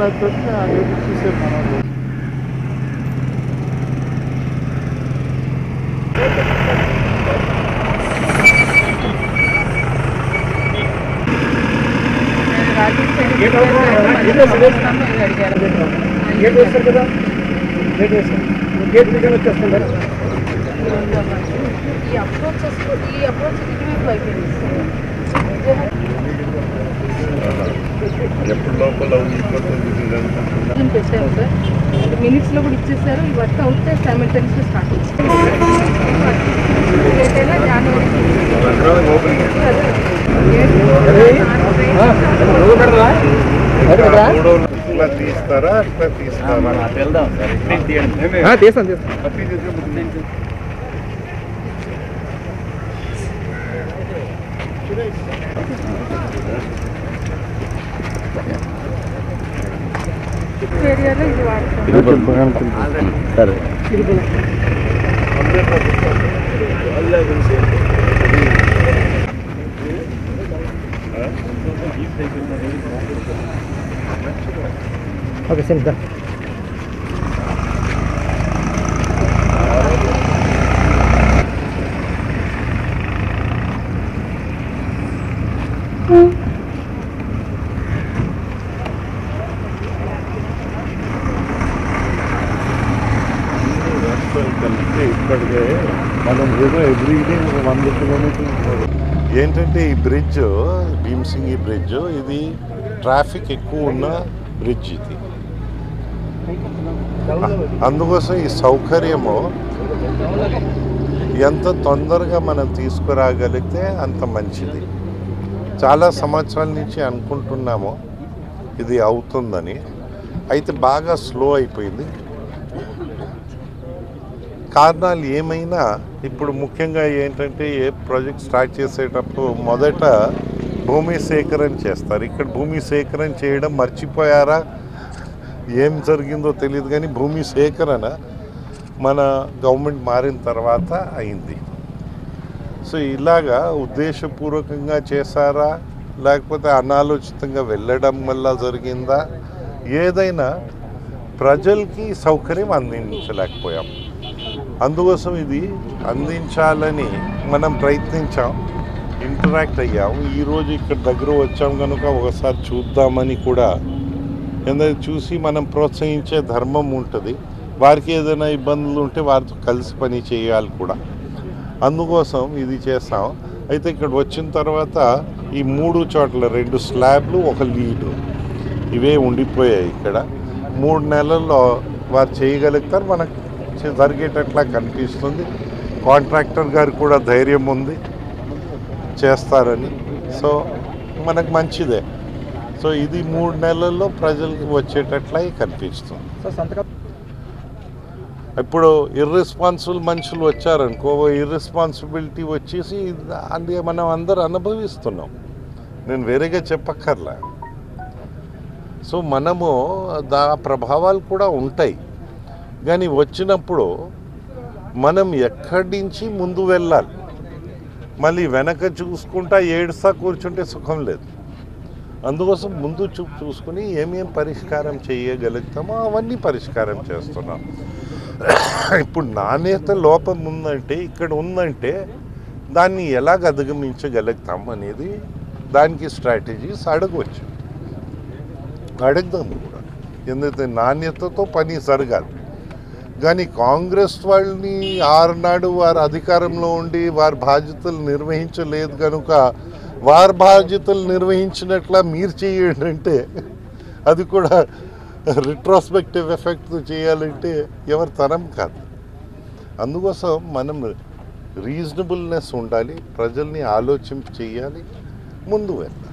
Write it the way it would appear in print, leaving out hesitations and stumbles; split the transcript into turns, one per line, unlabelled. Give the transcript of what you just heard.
Minutes లో కూడా ఇచ్చేసారు. ఈ వర్క్ అవుతే సైమల్టేనియస్గా స్టార్ట్
తీస్తారా
ఏరియాలో ఇది వాడతాం.
సరే ఓకే సార్.
ఇప్పటికే మనం ఏదో ఎవ్రీడే 100 కిలోమీటర్లు. ఏంటంటే ఈ బ్రిడ్జ్ భీమసింగి బ్రిడ్జ్ ఇది ట్రాఫిక్ ఎక్కువ ఉన్న బ్రిడ్జ్ ఇది. అందుకోసం ఈ సౌకర్యము ఎంత తొందరగా మనం తీసుకురాగలిగితే అంత మంచిది. చాలా సంవత్సరాల నుంచి అనుకుంటున్నాము ఇది అవుతుందని, అయితే బాగా స్లో అయిపోయింది. కారణాలు ఏమైనా ఇప్పుడు ముఖ్యంగా ఏంటంటే ఏ ప్రాజెక్ట్ స్టార్ట్ చేసేటప్పుడు మొదట భూమి సేకరణ చేస్తారు. ఇక్కడ భూమి సేకరణ చేయడం మర్చిపోయారా ఏం జరిగిందో తెలియదు, కానీ భూమి సేకరణ మన గవర్నమెంట్ మారిన తర్వాత అయింది. సో ఇలాగా ఉద్దేశపూర్వకంగా చేశారా లేకపోతే అనాలోచితంగా వెళ్ళడం వల్ల జరిగిందా, ఏదైనా ప్రజలకి సౌకర్యం అందించలేకపోయాం. అందుకోసం ఇది అందించాలని మనం ప్రయత్నించాం, ఇంటరాక్ట్ అయ్యాము. ఈరోజు ఇక్కడ దగ్గర వచ్చాం కనుక ఒకసారి చూద్దామని కూడా, ఎందుకంటే చూసి మనం ప్రోత్సహించే ధర్మం ఉంటుంది. వారికి ఏదైనా ఇబ్బందులు ఉంటే వారితో కలిసి పని చేయాలి కూడా, అందుకోసం ఇది చేస్తాం. అయితే ఇక్కడ వచ్చిన తర్వాత ఈ 3 చోట్ల 2 స్లాబ్లు 1 లీడు ఇవే ఉండిపోయాయి. ఇక్కడ 3 నెలల్లో వారు చేయగలుగుతారు, మనకు జరిగేటట్లా కనిపిస్తుంది. కాంట్రాక్టర్ గారు కూడా ధైర్యం ఉంది చేస్తారని. సో మనకు మంచిదే. సో ఇది 3 నెలల్లో ప్రజలకు వచ్చేటట్లా కనిపిస్తుంది. ఇప్పుడు ఇర్రెస్పాన్సిబుల్ మనుషులు వచ్చారనుకో, ఇర్రెస్పాన్సిబిలిటీ వచ్చేసి అది మనం అందరూ అనుభవిస్తున్నాం, నేను వేరేగా చెప్పక్కర్లే. సో మనము ప్రభావాలు కూడా ఉంటాయి, కానీ వచ్చినప్పుడు మనం ఎక్కడి నుంచి ముందు వెళ్ళాలి, మళ్ళీ వెనక చూసుకుంటా ఏడుస్తా కూర్చుంటే సుఖం లేదు. అందుకోసం ముందు చూసుకుని ఏమేం పరిష్కారం చేయగలుగుతామో అవన్నీ పరిష్కారం చేస్తున్నాం. ఇప్పుడు నాణ్యత లోపం ఉందంటే, ఇక్కడ ఉందంటే దాన్ని ఎలాగ అధిగమించగలుగుతాం అనేది దానికి స్ట్రాటజీస్ అడగవచ్చు, అడుగుదాము కూడా. ఎందుకంటే నాణ్యతతో పని జరగాలి. కానీ కాంగ్రెస్ వాళ్ళని ఆరునాడు వారు అధికారంలో ఉండి వారి బాధ్యతలు నిర్వహించలేదు కనుక వారి బాధ్యతలు నిర్వహించినట్లా మీరు చేయండి అంటే అది కూడా రిట్రోస్పెక్టివ్ ఎఫెక్ట్ చేయాలంటే ఎవరి తరం కాదు. అందుకోసం మనం రీజనబుల్నెస్ ఉండాలి, ప్రజల్ని ఆలోచించి చేయాలి, ముందు వెళ్ళాలి.